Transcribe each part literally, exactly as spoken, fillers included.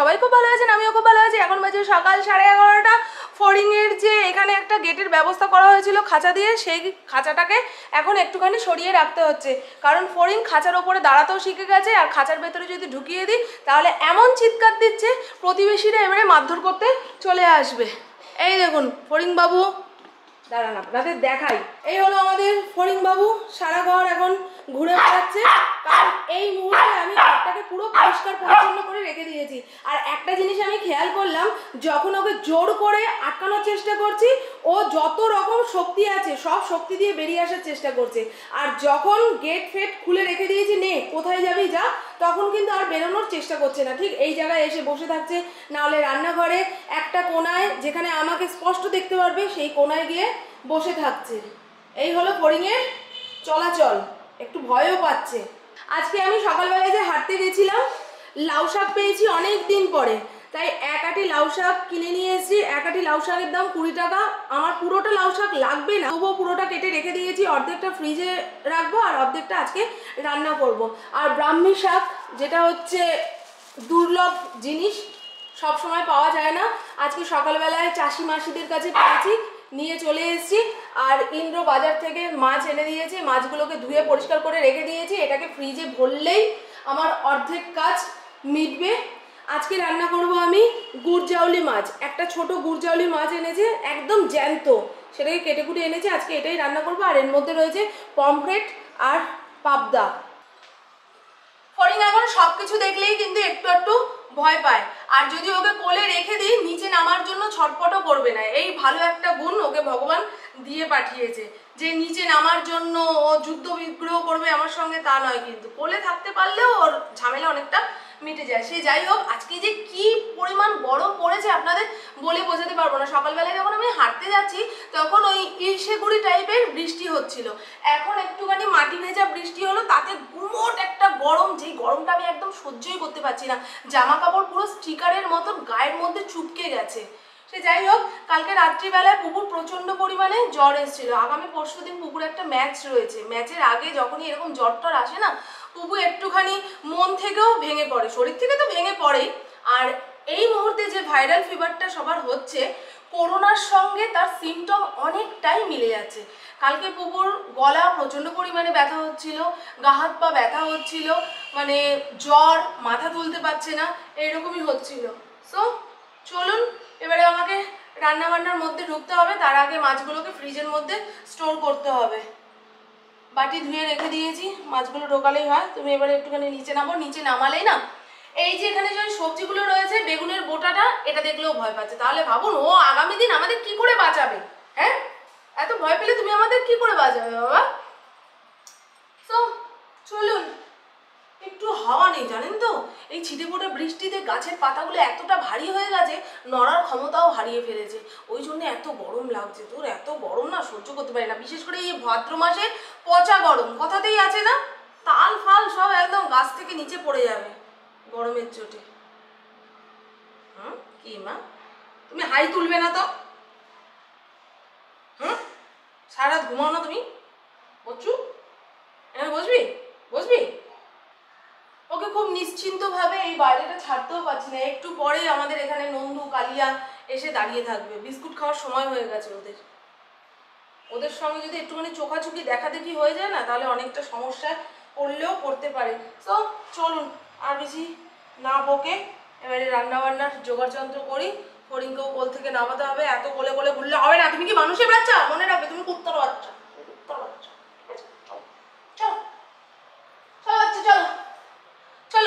সবাই খুব ভালো আছেন, আমিও খুব ভালো আছি। এখন বাজে সকাল সাড়ে এগারোটা। ফড়িংয়ের যে এখানে একটা গেটের ব্যবস্থা করা হয়েছিল খাঁচা দিয়ে, সেই খাঁচাটাকে এখন একটুখানি সরিয়ে রাখতে হচ্ছে, কারণ ফড়িং খাঁচার ওপরে দাঁড়াতেও শিখে গেছে। আর খাঁচার ভেতরে যদি ঢুকিয়ে দিই তাহলে এমন চিৎকার দিচ্ছে প্রতিবেশীরা এবারে মারধর করতে চলে আসবে। এই দেখুন ফড়িং বাবু, দাঁড়ান আপনাদের দেখাই। এই হলো আমাদের ফড়িং বাবু, সারা ঘর এখন ঘুরে বেড়াচ্ছে, কারণ এই মুহূর্তে আমি ঘরটাকে পুরো পরিষ্কার পরিচ্ছন্ন করে রেখে দিয়েছি। আর একটা জিনিস আমি খেয়াল করলাম, যখন ওকে জোর করে আটকানোর চেষ্টা করছি, ও যত রকম শক্তি আছে সব শক্তি দিয়ে বেরিয়ে আসার চেষ্টা করছে। আর যখন গেট ফেট খুলে রেখে দিয়েছি, নে কোথায় যাবি যা, তখন কিন্তু আর বেরোনোর চেষ্টা করছে না। ঠিক এই জায়গায় এসে বসে থাকছে, না হলে রান্নাঘরে একটা কোনায় যেখানে আমাকে স্পষ্ট দেখতে পারবে সেই কোনায় গিয়ে বসে থাকছে। এই হলো ফড়িংয়ের চলাচল, একটু ভয়ও পাচ্ছে। আজকে আমি সকালবেলায় যে হাঁটতে গেছিলাম, লাউ শাক পেয়েছি অনেক দিন পরে, তাই এক আটি লাউ শাক কিনে নিয়ে এসেছি। এক আটি লাউ শাকের দাম কুড়ি টাকা। আমার পুরোটা লাউ শাক লাগবে না, তবুও পুরোটা কেটে রেখে দিয়েছি। অর্ধেকটা ফ্রিজে রাখবো আর অর্ধেকটা আজকে রান্না করব। আর ব্রাহ্মী শাক, যেটা হচ্ছে দুর্লভ জিনিস, সব সময় পাওয়া যায় না, আজকে সকালবেলায় চাষি মাসিদের কাছে পেয়েছি, নিয়ে চলে এসেছি। আর ইন্দ্র বাজার থেকে মাছ এনে দিয়েছে, মাছগুলোকে ধুয়ে পরিষ্কার করে রেখে দিয়েছি। এটাকে ফ্রিজে ভরলেই আমার অর্ধেক কাজ মিটবে। আজকে রান্না করব আমি গুড়জাউলি মাছ। একটা ছোট গুড়জাউলি মাছ এনেছে, একদম জ্যান্ত, সেটাকে কেটে কুটে এনেছে। আজকে এটাই রান্না করব। আর এর মধ্যে রয়েছে পমফ্রেট আর পাবদা। ফড়িং এখন সব কিছু দেখলেই কিন্তু একটু একটু ভয় পায়। আর যদি ওকে কোলে রেখে দিই, নিচে নামার জন্য ছটপটও করবে না। এই ভালো একটা গুণ ওকে ভগবান দিয়ে পাঠিয়েছে, যে নিচে নামার জন্য ও যুদ্ধ বিগ্রহ করবে আমার সঙ্গে, তা নয়। কিন্তু কোলে থাকতে পারলেও ওর ঝামেলা অনেকটা মিটে যায়। সে যাই হোক, আজকে যে কি পরিমাণ গরম পড়েছে আপনাদের বলে বোঝাতে পারবো না। সকালবেলায় যখন আমি হাঁটতে যাচ্ছি, তখন ওই ইলশেগুড়ি টাইপের বৃষ্টি হচ্ছিল, এখন একটুখানি মাটি ভেজা বৃষ্টি হলো, তাতে গুমোট একটা গরম, যেই গরমটা আমি একদম সহ্যই করতে পারছি না। জামা কাপড় পুরো স্টিকারের মতন গায়ের মধ্যে চুপকে গেছে। সে যাই হোক, কালকে রাত্রিবেলায় পুকুর প্রচন্ড পরিমাণে জ্বর এসেছিল। আগামী পরশু দিন পুকুরে একটা ম্যাচ রয়েছে, ম্যাচের আগে যখনই এরকম জ্বর টর আসে না, পুকু একটুখানি মন থেকেও ভেঙে পড়ে, শরীর থেকে তো ভেঙে পড়েই। আর এই মুহূর্তে যে ভাইরাল ফিভারটা সবার হচ্ছে, করোনার সঙ্গে তার সিমটম অনেকটাই মিলে যাচ্ছে। কালকে পুকুর গলা প্রচন্ড পরিমাণে ব্যথা হচ্ছিল, গা হাত পা ব্যথা হচ্ছিল, মানে জ্বর, মাথা তুলতে পারছে না, এইরকমই হচ্ছিল। সো চলুন এবারে আমাকে রান্না বান্নার মধ্যে ঢুকতে হবে। তার আগে মাছগুলোকে ফ্রিজের মধ্যে স্টোর করতে হবে। বাটি ধুয়ে রেখে দিয়েছি, মাছগুলো ঢোকালেই হয়। তুমি এবারে একটুখানি নিচে নামো, নিচে নামালেই না, এই যে এখানে যে সবজিগুলো রয়েছে, বেগুনের বোটাটা, এটা দেখলেও ভয় পাচ্ছে। তাহলে ভাবুন ও আগামী দিন আমাদের কি করে বাঁচাবে। হ্যাঁ, এত ভয় পেলে তুমি আমাদের কি করে বাঁচাবে বাবা। তো চলুন, একটু হাওয়া নেই জানেন তো, এই ছিটে ফোটা বৃষ্টিতে গাছের পাতাগুলো এতটা ভারী হয়ে গেছে, নড়ার ক্ষমতাও হারিয়ে ফেলেছে। ওই জন্য এত গরম লাগছে। তোর এত গরম না সহ্য করতে পারি না, বিশেষ করে এই ভাদ্র মাসে পচা গরম, কথাতেই আছে না, তাল ফাল সব একদম গাছ থেকে নিচে পড়ে যাবে গরমের চোটে। হুম, কি মা তুমি হাই তুলবে না তো? হুম, সারা রাত ঘুমাও না তুমি? বসছু এখানে, বসবি বসবি। ওকে খুব নিশ্চিন্তভাবে এই বাইরেটা ছাড়তেও পারছি না। একটু পরে আমাদের এখানে নন্দু কালিয়া এসে দাঁড়িয়ে থাকবে, বিস্কুট খাওয়ার সময় হয়ে গেছে ওদের। ওদের সঙ্গে যদি একটুখানি চোখাচুকি দেখা দেখি হয়ে যায় না, তাহলে অনেকটা সমস্যায় পড়লেও পড়তে পারে। তো চলুন আর বেশি না বকে এবারে রান্না বান্নার জোগাড় যন্ত্র করি। ফড়িংকেও কোল থেকে নামাতে হবে, এত কোলে কোলে ঘুরলে হবে না। তুমি কি মানুষের বাচ্চা? মনে রাখবে তুমি কুত্তার বাচ্চা, কুত্তার বাচ্চা। চলো চলো বাচ্চা, চলো চলো।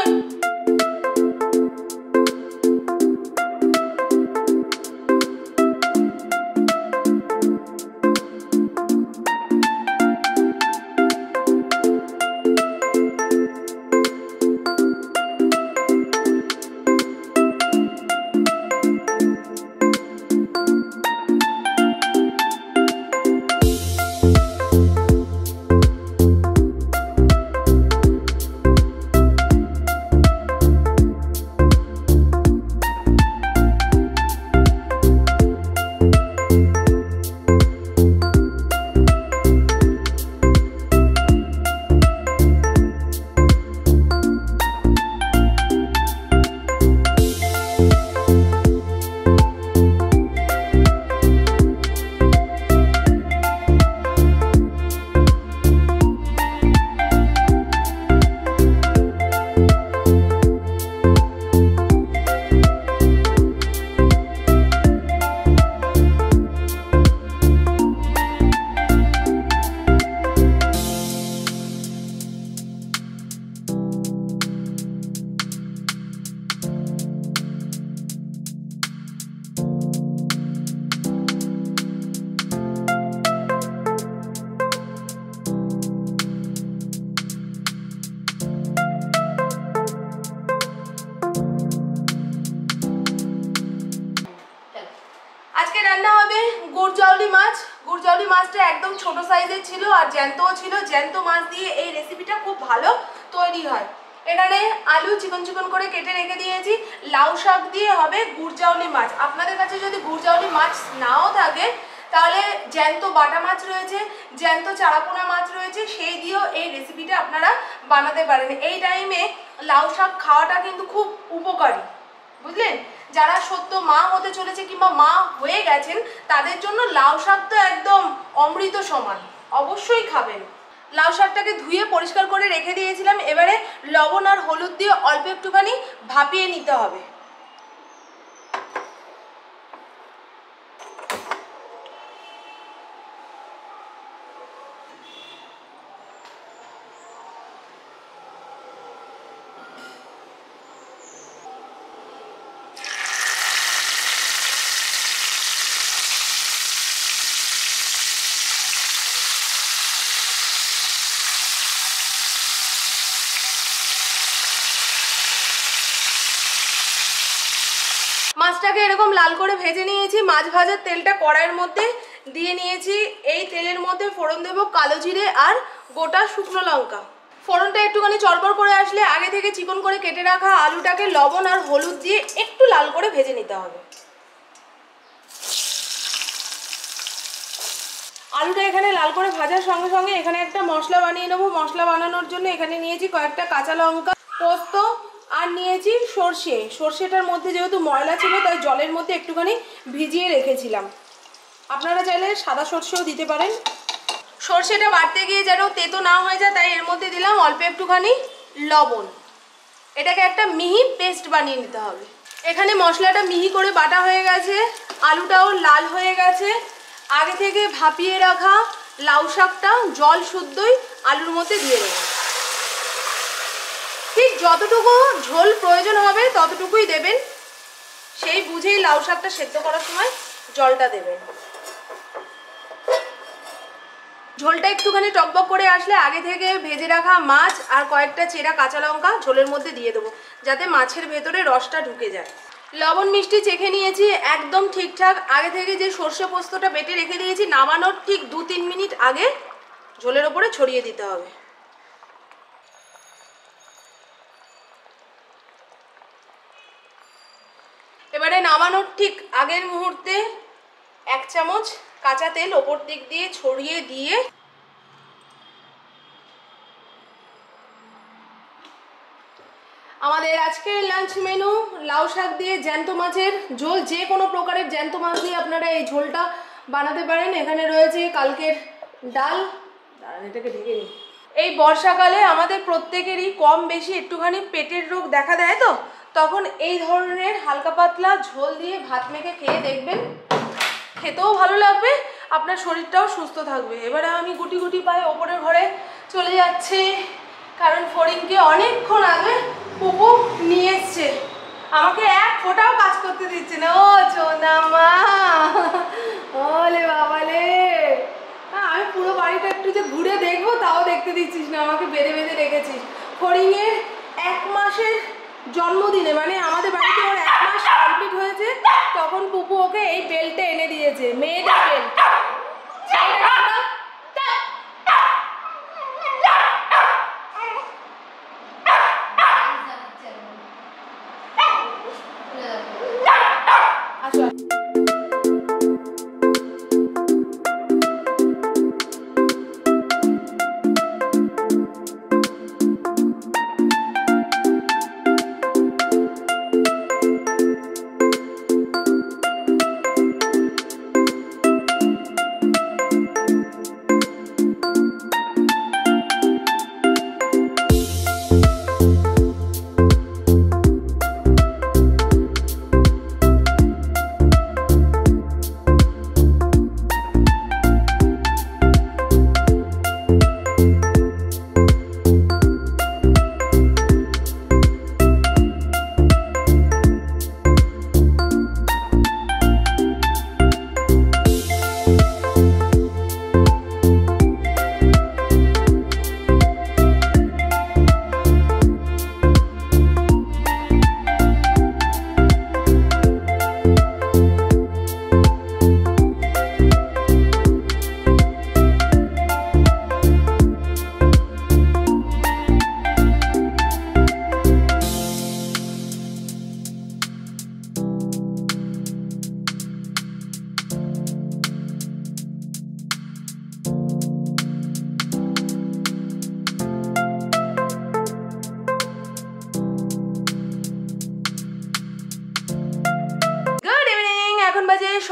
মাছটা একদম ছোট সাইজের ছিল আর জ্যান্তও ছিল। জ্যান্ত মাছ দিয়ে এই রেসিপিটা খুব ভালো তৈরি হয়। এখানে আলু চিকন চিকন করে কেটে রেখে দিয়েছি। লাউ শাক দিয়ে হবে গুড়জাউলি মাছ। আপনাদের কাছে যদি গুড়জাউলি মাছ নাও থাকে তাহলে জ্যান্ত বাটা মাছ রয়েছে, জ্যান্ত চারাপোনা মাছ রয়েছে, সেই দিয়েও এই রেসিপিটা আপনারা বানাতে পারেন। এই টাইমে লাউ শাক খাওয়াটা কিন্তু খুব উপকারী, বুঝলেন? যারা সত্য মা হতে চলেছে কিংবা মা হয়ে গেছেন তাদের জন্য লাউ শাক তো একদম অমৃত সমান, অবশ্যই খাবেন। লাউ শাকটাকে ধুয়ে পরিষ্কার করে রেখে দিয়েছিলাম। এবারে লবণ আর হলুদ দিয়ে অল্প একটুখানি ভাপিয়ে নিতে হবে। মাছটাকে এরকম লাল করে ভেজে নিয়েছি। মাছ ভাজার তেলটা কড়াইয়ের মধ্যে দিয়ে নিয়েছি। এই তেলের মধ্যে ফোড়ন দেবো কালো জিরে আর গোটা শুকনো লঙ্কা। ফোড়নটা একটুখানি চড়বড় করে আসলে আগে থেকে চিকন করে কেটে রাখা আলুটাকে লবণ আর হলুদ দিয়ে একটু লাল করে ভেজে নিতে হবে। আলুটা এখানে লাল করে ভাজার সঙ্গে সঙ্গে এখানে একটা মশলা বানিয়ে নেবো। মশলা বানানোর জন্য এখানে নিয়েছি কয়েকটা কাঁচা লঙ্কা, পোস্ত আর নিয়েছি সর্ষে। সর্ষেটার মধ্যে যেহেতু ময়লা ছিল তাই জলের মধ্যে একটুখানি ভিজিয়ে রেখেছিলাম। আপনারা চাইলে সাদা সর্ষেও দিতে পারেন। সর্ষেটা বাটতে গিয়ে যেন তেতো না হয়ে যায় তাই এর মধ্যে দিলাম অল্প একটুখানি লবণ। এটাকে একটা মিহি পেস্ট বানিয়ে নিতে হবে। এখানে মশলাটা মিহি করে বাটা হয়ে গেছে, আলুটাও লাল হয়ে গেছে। আগে থেকে ভাপিয়ে রাখা লাউ শাকটা জল শুদ্ধই আলুর মধ্যে দিয়ে দেবো। ঠিক যতটুকু ঝোল প্রয়োজন হবে ততটুকুই দেবেন, সেই বুঝেই লাউ শাকটা সেদ্ধ করার সময় জলটা দেবেন। ঝোলটা একটুখানি টকবক করে আসলে আগে থেকে ভেজে রাখা মাছ আর কয়েকটা চেরা কাঁচা লঙ্কা ঝোলের মধ্যে দিয়ে দেবো, যাতে মাছের ভেতরে রসটা ঢুকে যায়। লবণ মিষ্টি চেখে নিয়েছি একদম ঠিকঠাক। আগে থেকে যে সর্ষে পোস্তটা বেটে রেখে দিয়েছি নামানোর ঠিক দু তিন মিনিট আগে ঝোলের ওপরে ছড়িয়ে দিতে হবে। এবারে নামানোর ঠিক আগের মুহূর্তে এক চামচ কাঁচা তেল ওপর দিক দিয়ে ছড়িয়ে দিয়ে আমাদের আজকের লাঞ্চ মেনু লাউ শাক দিয়ে জ্যান্ত মাছের ঝোল। যে কোনো প্রকারের জ্যান্ত মাছ দিয়ে আপনারা এই ঝোলটা বানাতে পারেন। এখানে রয়েছে কালকের ডাল, এটাকে ঢেকে নিই। এই বর্ষাকালে আমাদের প্রত্যেকেরই কম বেশি একটুখানি পেটের রোগ দেখা দেয়, তো তখন এই ধরনের হালকা পাতলা ঝোল দিয়ে ভাত মেখে খেয়ে দেখবেন, খেতেও ভালো লাগবে, আপনার শরীরটাও সুস্থ থাকবে। এবারে আমি গুটি গুটি পায়ে ওপরের ঘরে চলে যাচ্ছি, কারণ ফড়িংকে অনেকক্ষণ আগে পুপু নিয়ে এসছে, আমাকে এক ফোঁটাও কাজ করতে দিচ্ছে না। ও চোনা মা, ওলে বাবালে, আমি পুরো বাড়িটা একটু যে ঘুরে দেখবো তাও দেখতে দিচ্ছিস না, আমাকে বেঁধে বেঁধে রেখেছিস। ফড়িংয়ের এক মাসের জন্মদিনে, মানে আমাদের বাড়িতে ওর এক মাস কমপ্লিট হয়েছে, তখন পুপু ওকে এই বেল্টটা এনে দিয়েছে, মেয়েদের বেল্ট।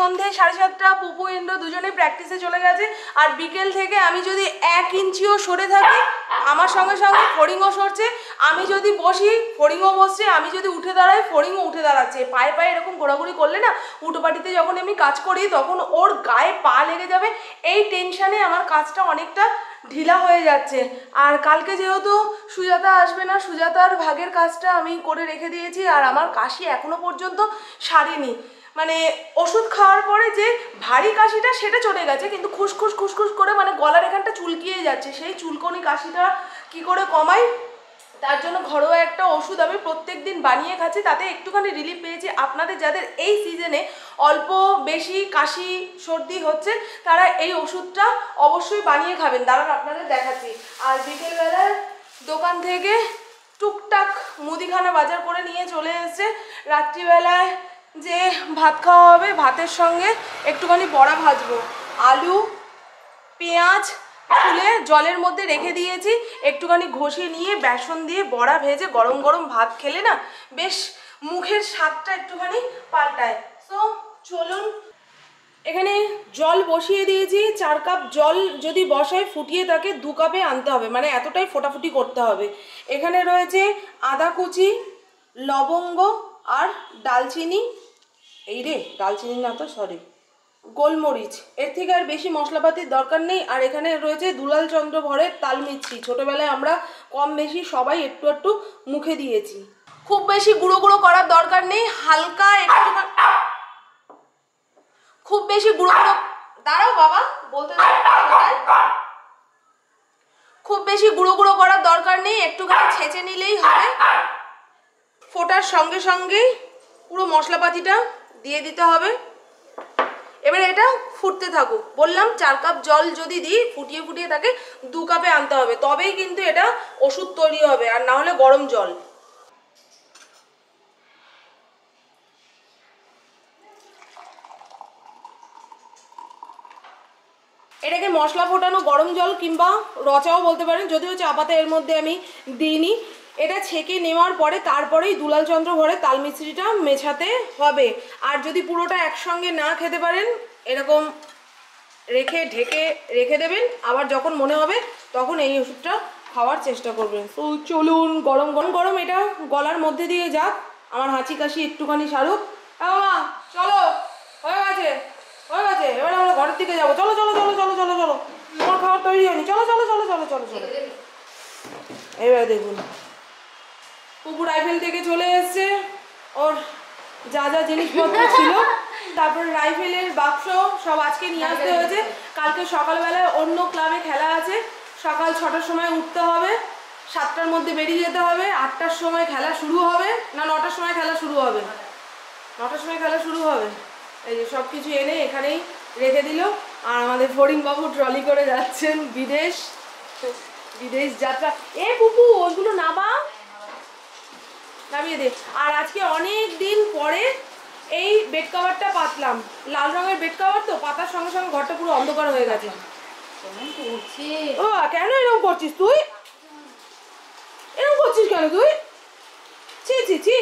সন্ধে সাড়ে সাতটা পুপু ইন্দ্র দুজনেই প্র্যাকটিসে চলে গেছে। আর বিকেল থেকে আমি যদি এক ইঞ্চিও সরে থাকি আমার সঙ্গে সঙ্গে ফড়িংও সরছে, আমি যদি বসি ফড়িংও বসছে, আমি যদি উঠে দাঁড়াই ফড়িংও উঠে দাঁড়াচ্ছে। পায়ে পায়ে এরকম ঘোরাঘুরি করলে না উটোপাটিতে যখন আমি কাজ করি তখন ওর গায়ে পা লেগে যাবে, এই টেনশানে আমার কাজটা অনেকটা ঢিলা হয়ে যাচ্ছে। আর কালকে যেহেতু সুজাতা আসবে না, সুজাতার ভাগের কাজটা আমি করে রেখে দিয়েছি। আর আমার কাশি এখনো পর্যন্ত সারেনি, মানে ওষুধ খাওয়ার পরে যে ভারী কাশিটা সেটা চলে গেছে, কিন্তু খুসখুস খুসখুস করে মানে গলার এখানটা চুলকিয়ে যাচ্ছে। সেই চুলকনি কাশিটা কি করে কমাই, তার জন্য ঘরোয়া একটা ওষুধ আমি প্রত্যেক দিন বানিয়ে খাচ্ছি, তাতে একটুখানি রিলিফ পেয়েছি। আপনাদের যাদের এই সিজনে অল্প বেশি কাশি সর্দি হচ্ছে তারা এই ওষুধটা অবশ্যই বানিয়ে খাবেন। দাঁড়ান আপনাদের দেখাচ্ছি। আর বিকেলবেলার দোকান থেকে টুকটাক মুদিখানা বাজার করে নিয়ে চলে এসেছে। রাত্রিবেলায় যে ভাত খাওয়া হবে, ভাতের সঙ্গে একটুখানি বড়া ভাজবো, আলু পেঁয়াজ ফুলে জলের মধ্যে রেখে দিয়েছি, একটুখানি ঘষে নিয়ে বেসন দিয়ে বড়া ভেজে গরম গরম ভাত খেলে না বেশ মুখের স্বাদটা একটুখানি পাল্টায়। সো চলুন, এখানে জল বসিয়ে দিয়েছি। চার কাপ জল যদি বসায় ফুটিয়ে তাকে দু কাপে আনতে হবে, মানে এতটাই ফোটাফুটি করতে হবে। এখানে রয়েছে আদা কুচি, লবঙ্গ আর ডালচিনি, এই রে ডালচিনি না তো সরি গোলমরিচ, এর থেকে আর বেশি মশলাপাতির দরকার নেই। আর এখানে রয়েছে দুলাল চন্দ্র ভরের তাল মিছরি, ছোটবেলায় আমরা কম বেশি সবাই একটু একটু মুখে দিয়েছি। খুব বেশি গুঁড়ো গুঁড়ো করার দরকার নেই, হালকা একটু, খুব বেশি গুঁড়ো গুঁড়ো দাঁড়াও বাবা বলতে খুব বেশি গুঁড়ো গুঁড়ো করার দরকার নেই, একটুখানি ছেঁচে নিলেই হবে। ফোটার সঙ্গে সঙ্গেই পুরো মশলাপাতিটা দিয়ে দিতে হবে। এবার এটা ফুটতে থাকুক। বললাম চার কাপ জল যদি দিই ফুটিয়ে ফুটিয়ে তাকে দু কাপে আনতে হবে, তবেই কিন্তু এটা ওষুধ তৈরি হবে, আর না হলে গরম জল। এটাকে মশলা ফোটানো গরম জল কিংবা রচাও বলতে পারেন, যদিও চা পাতা এর মধ্যে আমি দিইনি। এটা ছেঁকে নেওয়ার পরে তারপরেই দুলাল চন্দ্র ভরে তাল মিছরিটা মেছাতে হবে। আর যদি পুরোটা একসঙ্গে না খেতে পারেন এরকম রেখে ঢেকে রেখে দেবেন, আবার যখন মনে হবে তখন এই ওষুধটা খাওয়ার চেষ্টা করবেন। তো চলুন, গরম গরম গরম এটা গলার মধ্যে দিয়ে যাক, আমার হাঁচি কাশি একটুখানি সারুক। বাবা চলো, হয়ে গেছে হয়ে গেছে এবার আমরা ঘরের দিকে যাবো। চলো চলো চলো চলো চলো চলো, তোমার খাবার তৈরি হয়নি, চলো চলো চলো চলো চলো চলো। এবার দেখুন পুপু রাইফেল থেকে চলে এসছে, ওর যা যা জিনিসপত্র ছিল, তারপরে রাইফেলের বাক্স সব আজকে নিয়ে আসতে হয়েছে। কালকে সকালবেলায় অন্য ক্লাবে খেলা আছে, সকাল ছটার সময় উঠতে হবে, সাতটার মধ্যে বেরিয়ে যেতে হবে, আটটার সময় খেলা শুরু হবে, না নটার সময় খেলা শুরু হবে, নটার সময় খেলা শুরু হবে। এই যে সব কিছু এনে এখানেই রেখে দিল। আর আমাদের ফড়িংবাবু ট্রলি করে যাচ্ছেন বিদেশ, বিদেশ যাত্রা। এ পুপু ওইগুলো নামা নামিয়ে দে। আর আজকে অনেক দিন পরে এই বেড কভারটা পাতলাম, লাল রঙের বেড কভার তো, পাতার সঙ্গে সঙ্গে ঘরটা পুরো অন্ধকার হয়ে গেছে। ও কেন এরকম করছিস তুই, এরকম করছিস কেন তুই, ছি ছি ছি।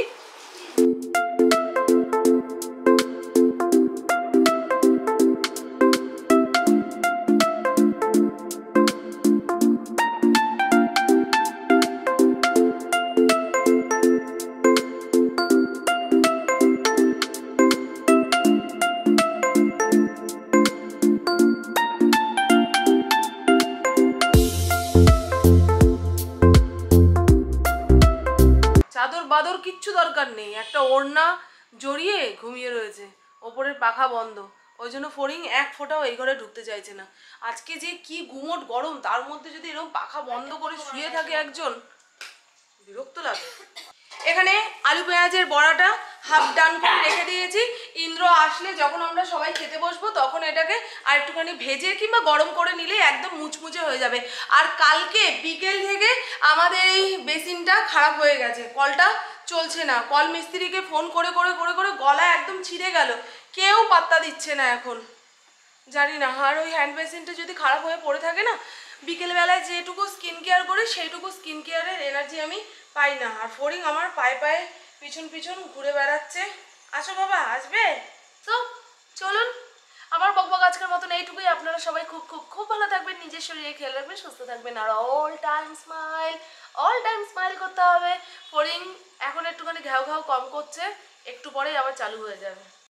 চাদর বাদর কিচ্ছু দরকার নেই, একটা ওড়না জড়িয়ে ঘুমিয়ে রয়েছে, ওপরের পাখা বন্ধ, ওই জন্য ফড়িং এক ফোঁটাও এই ঘরে ঢুকতে চাইছে না। আজকে যে কি গুমোট গরম, তার মধ্যে যদি এরকম পাখা বন্ধ করে শুয়ে থাকে একজন, বিরক্ত লাগে। এখানে আলু পেঁয়াজের বড়াটা হাফ ডান করে রেখে দিয়েছি, ইন্দ্র আসলে যখন আমরা সবাই খেতে বসবো তখন এটাকে আর একটুখানি ভেজে কিংবা গরম করে নিলে একদম মুচমুচে হয়ে যাবে। আর কালকে বিকেল থেকে আমাদের এই বেসিনটা খারাপ হয়ে গেছে, কলটা চলছে না, কল মিস্ত্রিকে ফোন করে করে করে করে গলা একদম ছিঁড়ে গেল, কেউ পাত্তা দিচ্ছে না এখন, জানি না। আর ওই হ্যান্ড বেসিনটা যদি খারাপ হয়ে পড়ে থাকে না, বিকেলবেলায় যেটুকু স্কিন কেয়ার করি সেইটুকু স্কিন কেয়ারের এনার্জি আমি পাই না। আর ফড়িং আমার পায়ে পায়ে পিছন পিছন ঘুরে বেড়াচ্ছে। আসো বাবা, আসবে তো চলুন, আমার বকবক আজকের মতন এইটুকুই। আপনারা সবাই খুব খুব খুব ভালো থাকবেন, নিজের শরীরে খেয়াল রাখবেন, সুস্থ থাকবেন, আর all time smile, all time smile করতে হবে। ফড়িং এখন একটুখানি ঘ্যাও ঘ্যাও কম করছে, একটু পরেই আবার চালু হয়ে যাবে।